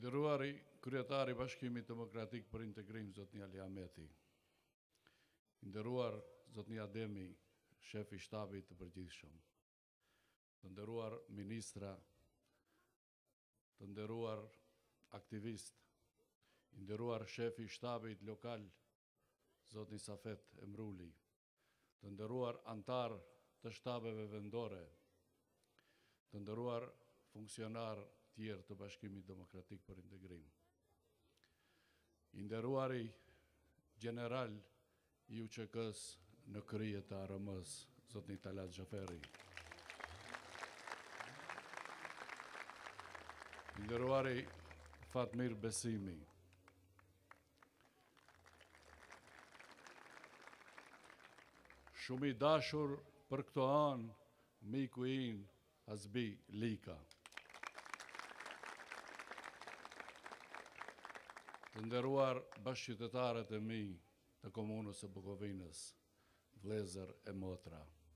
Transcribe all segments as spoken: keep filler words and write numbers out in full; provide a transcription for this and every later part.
Nderuari kryetari i Bashkimit Demokratik për Integrim, zotni Ali Ahmeti. Nderuar zotni Ademi, shefi i shtabit të përgjithshëm. Të nderuar ministra, të nderuar aktivist, i nderuar shefi i shtabit lokal, zotni Safet Emruli, të nderuar antar të shtabeve vendore, të nderuar funksionar tjerë të Bashkimit Demokratik për Integrim. I nderuari general i U Q K-s në krye të A R M-s, zotni Talat Xhaferi. I nderuari Fatmir Besimi. Shumë i dashur për këto anë, miku in Azbi Lika. Të nderuar bashkëqytetarët e mi të komunës së Bukovinës, vëllezër e motra.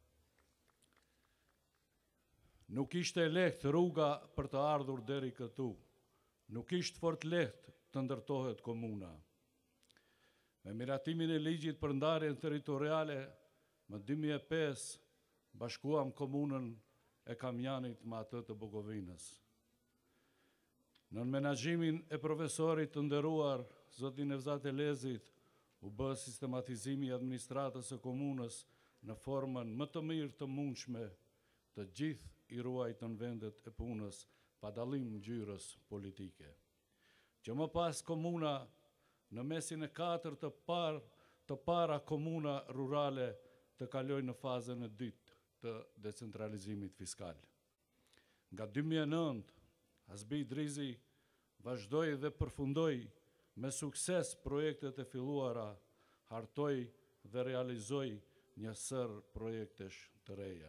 Nuk ishte lehtë rruga për të ardhur deri këtu. Nuk ishte fort lehtë të ndërtohet komuna. Me miratimin e ligjit për ndarjen territoriale, më dy mijë e pesë bashkuam komunën e Kamjanit me atë të Bukovinës. Në menaxhimin e profesorit të nderuar, zoti Nevzat Elezit, u bë sistematizimi i administratës së komunës në formën më të mirë të mundshme, të gjithë i ruajtën vendet e punës pa dallim ngjyrës politike. Që më pas komuna në mesin e katërt të parë të para komuna rurale të kalojë në fazën e dytë të decentralizimit fiskal. Nga dy mijë e nëntë, Azbi Idrizi vazhdoi dhe përfundoi me sukses projektet e filluara, hartoi dhe realizoi një sër projektesh të reja.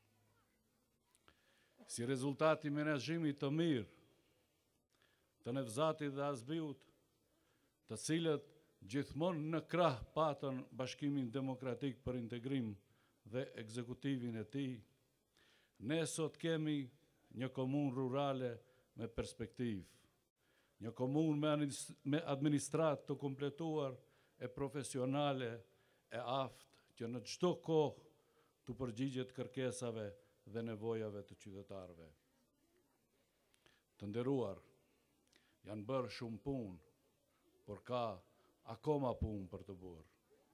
Si rezultat i menaxhimit të mirë të Nevzatit dhe Azbiut, të cilët gjithmonë në krah patën Bashkimin Demokratik për Integrim dhe ekzekutivin e tij, ne sot kemi një komunë rurale me perspektivë, një komunë me administratë të kompletuar e profesionale e aftë që në çdo kohë të përgjigjet kërkesave dhe nevojave të qytetarëve. Të nderuar, janë bërë shumë punë, por ka akoma punë për të bërë.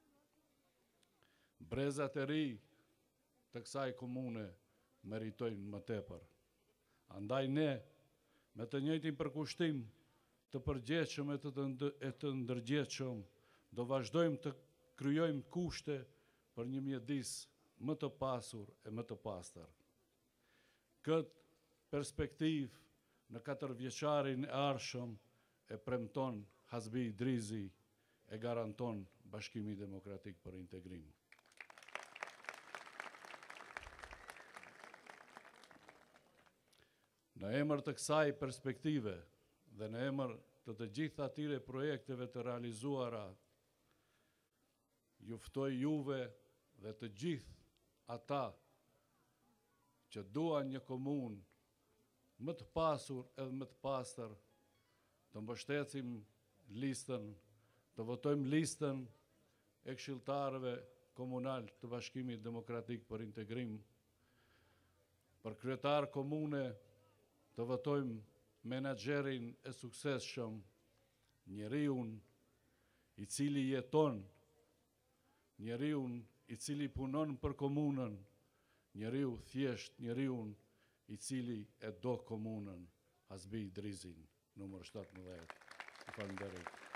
Brezat e ri të kësaj komune meritojnë më tepër. Andaj ne, me të njëjtin përkushtim të përgjithshëm e të, të ndërgjegjshëm, do vazhdojmë të krijojmë kushte për një mjedis më të pasur e më të pastër. Këtë perspektivë në katërvjeçarin e ardhshëm e premton Azbi Idrizi, e garanton Bashkimi Demokratik për Integrim. Në emër të kësaj perspektive dhe në emër të të gjithë atyre projekteve të realizuara, ju ftoj juve dhe të gjithë ata që duan një komunë më të pasur edhe më të pastër, të mbështetsim listën, të votojmë listën e këshilltarëve komunal të Bashkimit Demokratik për Integrim, për kryetar komune të votojmë menaxherin e suksesshëm, njeriun i cili jeton, njeriun i cili punon për komunën, njeriu thjesht, njeriun i cili e do komunën, Azbi Idrizin, numër shtatëmbëdhjetë. Faleminderit.